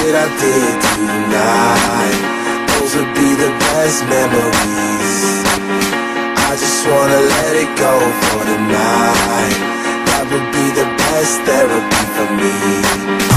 shit I did tonight, those would be the best memories. I just wanna let it go for the night. That would be the best therapy for me.